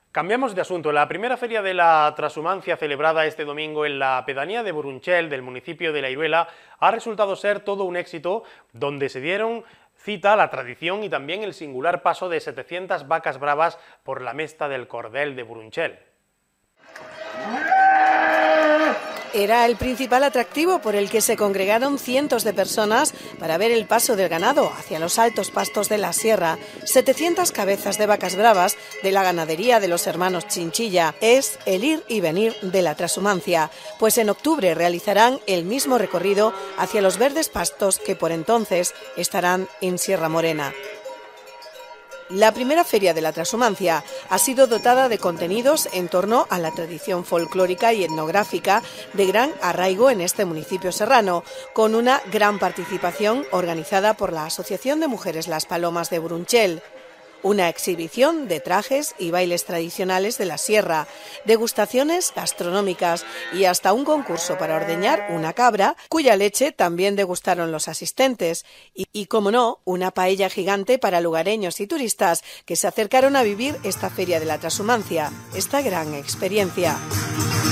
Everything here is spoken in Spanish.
Cambiamos de asunto. La primera feria de la transhumancia celebrada este domingo en la pedanía de Burunchel, del municipio de La Iruela, ha resultado ser todo un éxito, donde se dieron cita la tradición y también el singular paso de 700 vacas bravas por la mesta del Cordel de Burunchel. Era el principal atractivo por el que se congregaron cientos de personas para ver el paso del ganado hacia los altos pastos de la sierra. 700 cabezas de vacas bravas de la ganadería de los hermanos Chinchilla es el ir y venir de la transhumancia, pues en octubre realizarán el mismo recorrido hacia los verdes pastos que por entonces estarán en Sierra Morena. La primera feria de la transhumancia ha sido dotada de contenidos en torno a la tradición folclórica y etnográfica de gran arraigo en este municipio serrano, con una gran participación organizada por la Asociación de Mujeres Las Palomas de Burunchel. Una exhibición de trajes y bailes tradicionales de la sierra, degustaciones gastronómicas y hasta un concurso para ordeñar una cabra, cuya leche también degustaron los asistentes. Y como no, una paella gigante para lugareños y turistas que se acercaron a vivir esta feria de la transhumancia, esta gran experiencia.